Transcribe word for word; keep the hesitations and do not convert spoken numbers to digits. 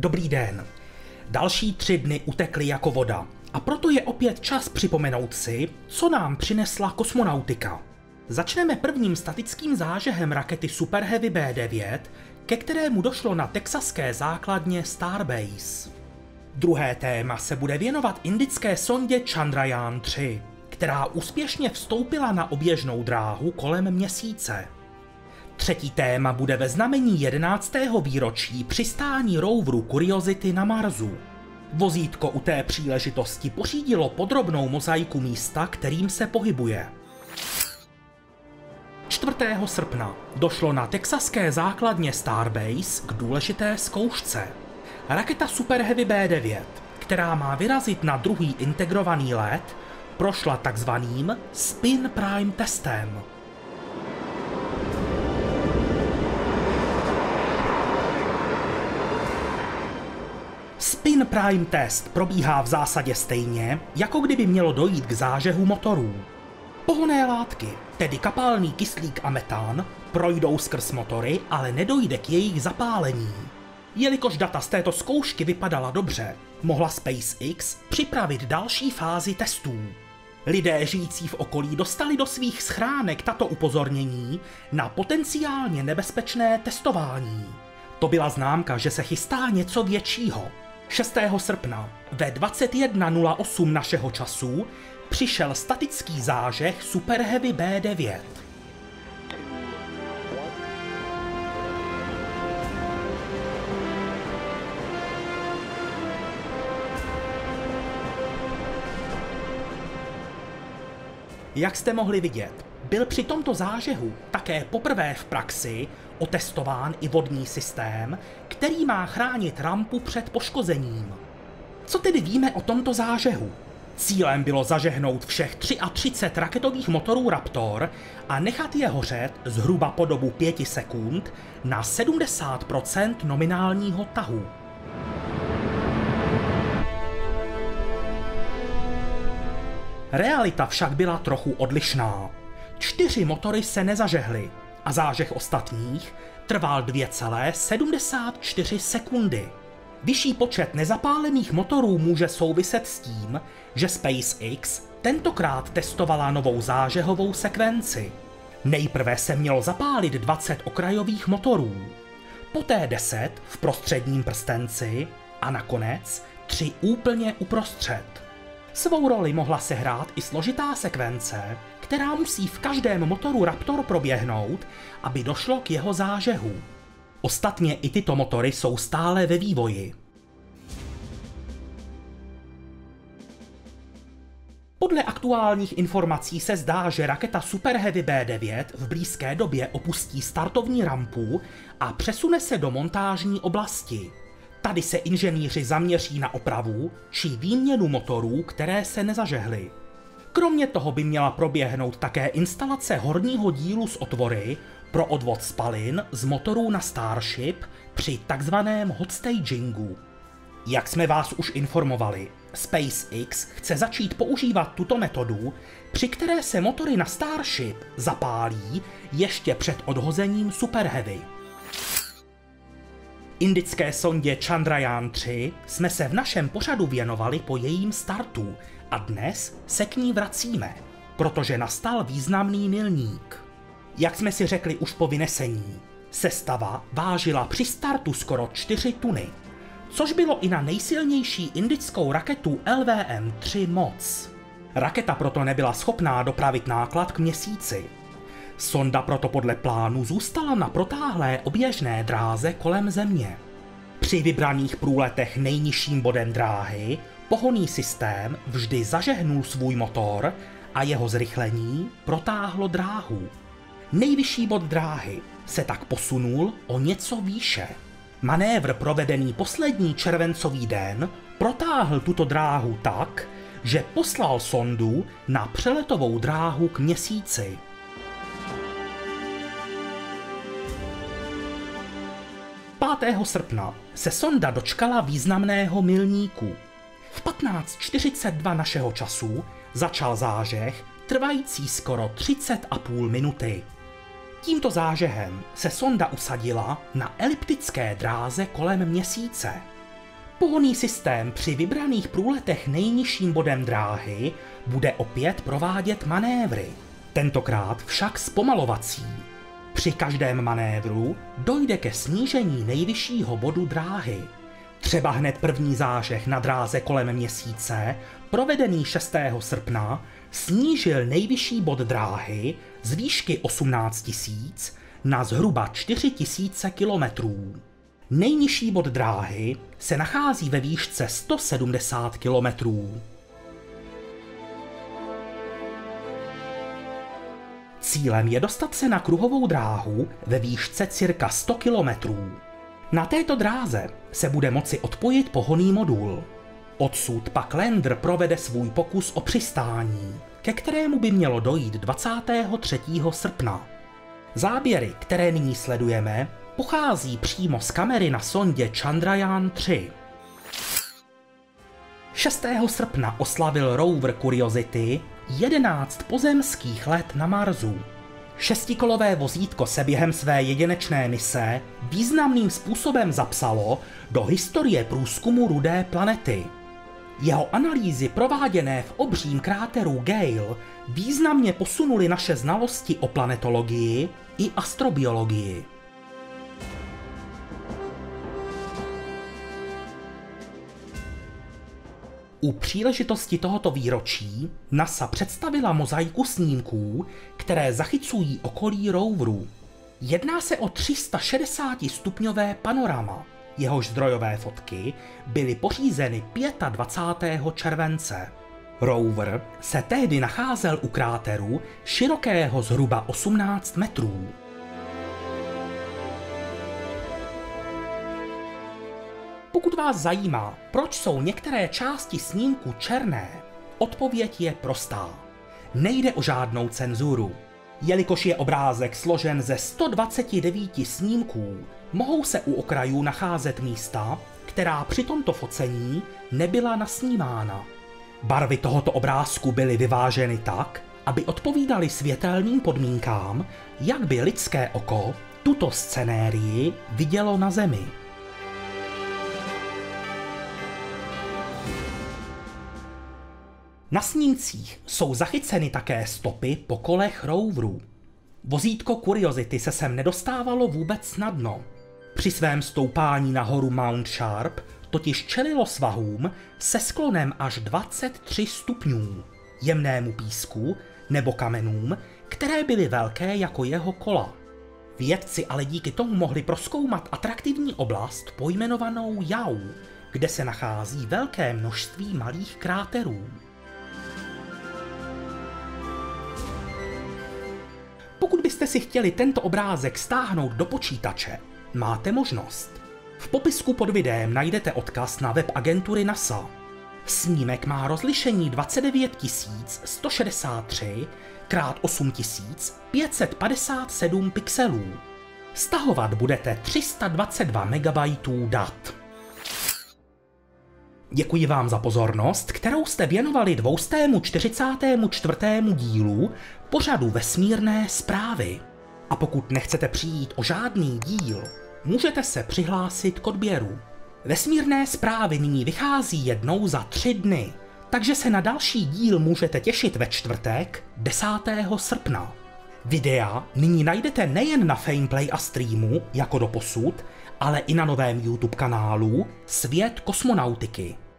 Dobrý den. Další tři dny utekly jako voda a proto je opět čas připomenout si, co nám přinesla kosmonautika. Začneme prvním statickým zážehem rakety Super Heavy B devět, ke kterému došlo na texaské základně Starbase. Druhé téma se bude věnovat indické sondě Chandrayaan tři, která úspěšně vstoupila na oběžnou dráhu kolem Měsíce. Třetí téma bude ve znamení jedenáctého výročí přistání roveru Curiosity na Marsu. Vozítko u té příležitosti pořídilo podrobnou mozaiku místa, kterým se pohybuje. čtvrtého srpna došlo na texaské základně Starbase k důležité zkoušce. Raketa Super Heavy B devět, která má vyrazit na druhý integrovaný let, prošla takzvaným Spin Prime testem. Spin Prime test probíhá v zásadě stejně, jako kdyby mělo dojít k zážehu motorů. Pohonné látky, tedy kapalný kyslík a metán, projdou skrz motory, ale nedojde k jejich zapálení. Jelikož data z této zkoušky vypadala dobře, mohla SpaceX připravit další fázi testů. Lidé žijící v okolí dostali do svých schránek tato upozornění na potenciálně nebezpečné testování. To byla známka, že se chystá něco většího. šestého srpna ve dvacet jedna nula osm našeho času přišel statický zážeh Super Heavy B devět. Jak jste mohli vidět, byl při tomto zážehu také poprvé v praxi otestován i vodní systém, který má chránit rampu před poškozením. Co tedy víme o tomto zážehu? Cílem bylo zažehnout všech třicet tři raketových motorů Raptor a nechat je hořet zhruba po dobu pěti sekund na sedmdesát procent nominálního tahu. Realita však byla trochu odlišná. Čtyři motory se nezažehly a zážeh ostatních trval dvě celé sedmdesát čtyři sekundy. Vyšší počet nezapálených motorů může souviset s tím, že SpaceX tentokrát testovala novou zážehovou sekvenci. Nejprve se mělo zapálit dvacet okrajových motorů, poté deset v prostředním prstenci a nakonec tři úplně uprostřed. Svou roli mohla sehrát i složitá sekvence, která musí v každém motoru Raptor proběhnout, aby došlo k jeho zážehu. Ostatně i tyto motory jsou stále ve vývoji. Podle aktuálních informací se zdá, že raketa Super Heavy B devět v blízké době opustí startovní rampu a přesune se do montážní oblasti. Tady se inženýři zaměří na opravu či výměnu motorů, které se nezažehly. Kromě toho by měla proběhnout také instalace horního dílu s otvory pro odvod spalin z motorů na Starship při takzvaném hot stagingu. Jak jsme vás už informovali, SpaceX chce začít používat tuto metodu, při které se motory na Starship zapálí ještě před odhozením Super Heavy. Indické sondě Chandrayaan tři jsme se v našem pořadu věnovali po jejím startu a dnes se k ní vracíme, protože nastal významný milník. Jak jsme si řekli už po vynesení, sestava vážila při startu skoro čtyři tuny, což bylo i na nejsilnější indickou raketu L V M tři moc. Raketa proto nebyla schopná dopravit náklad k Měsíci. Sonda proto podle plánu zůstala na protáhlé oběžné dráze kolem Země. Při vybraných průletech nejnižším bodem dráhy pohonný systém vždy zažehnul svůj motor a jeho zrychlení protáhlo dráhu. Nejvyšší bod dráhy se tak posunul o něco výše. Manévr provedený poslední červencový den protáhl tuto dráhu tak, že poslal sondu na přeletovou dráhu k Měsíci. pátého srpna se sonda dočkala významného milníku. V patnáct čtyřicet dva našeho času začal zážeh trvající skoro třicet a půl minuty. Tímto zážehem se sonda usadila na eliptické dráze kolem Měsíce. Pohonný systém při vybraných průletech nejnižším bodem dráhy bude opět provádět manévry, tentokrát však zpomalovací. Při každém manévru dojde ke snížení nejvyššího bodu dráhy. Třeba hned první zážeh na dráze kolem Měsíce, provedený šestého srpna, snížil nejvyšší bod dráhy z výšky osmnáct tisíc na zhruba čtyři tisíce kilometrů. Nejnižší bod dráhy se nachází ve výšce sto sedmdesát kilometrů. Cílem je dostat se na kruhovou dráhu ve výšce cirka sto kilometrů. Na této dráze se bude moci odpojit pohonný modul. Odsud pak lander provede svůj pokus o přistání, ke kterému by mělo dojít dvacátého třetího srpna. Záběry, které nyní sledujeme, pochází přímo z kamery na sondě Chandrayaan tři. šestého srpna oslavil rover Curiosity jedenáct pozemských let na Marsu. Šestikolové vozítko se během své jedinečné mise významným způsobem zapsalo do historie průzkumu rudé planety. Jeho analýzy prováděné v obřím kráteru Gale významně posunuly naše znalosti o planetologii i astrobiologii. U příležitosti tohoto výročí NASA představila mozaiku snímků, které zachycují okolí roveru. Jedná se o tři sta šedesátistupňové panorama. Jehož zdrojové fotky byly pořízeny dvacátého pátého července. Rover se tehdy nacházel u kráteru širokého zhruba osmnáct metrů. Pokud vás zajímá, proč jsou některé části snímku černé, odpověď je prostá. Nejde o žádnou cenzuru. Jelikož je obrázek složen ze sto dvaceti devíti snímků, mohou se u okrajů nacházet místa, která při tomto focení nebyla nasnímána. Barvy tohoto obrázku byly vyváženy tak, aby odpovídaly světelným podmínkám, jak by lidské oko tuto scenérii vidělo na Zemi. Na snímcích jsou zachyceny také stopy po kolech roveru. Vozítko Curiosity se sem nedostávalo vůbec snadno. Při svém stoupání na horu Mount Sharp totiž čelilo svahům se sklonem až dvacet tři stupňů, jemnému písku nebo kamenům, které byly velké jako jeho kola. Vědci ale díky tomu mohli prozkoumat atraktivní oblast pojmenovanou Jau, kde se nachází velké množství malých kráterů. Pokud byste si chtěli tento obrázek stáhnout do počítače, máte možnost. V popisku pod videem najdete odkaz na web agentury NASA. Snímek má rozlišení dvacet devět tisíc sto šedesát tři krát osm tisíc pět set padesát sedm pixelů. Stahovat budete tři sta dvacet dva megabajtů dat. Děkuji vám za pozornost, kterou jste věnovali dvoustému čtyřicátému čtvrtému dílu pořadu Vesmírné zprávy. A pokud nechcete přijít o žádný díl, můžete se přihlásit k odběru. Vesmírné zprávy nyní vychází jednou za tři dny, takže se na další díl můžete těšit ve čtvrtek desátého srpna. Videa nyní najdete nejen na Fameplay a streamu, jako doposud, ale i na novém YouTube kanálu Svět kosmonautiky.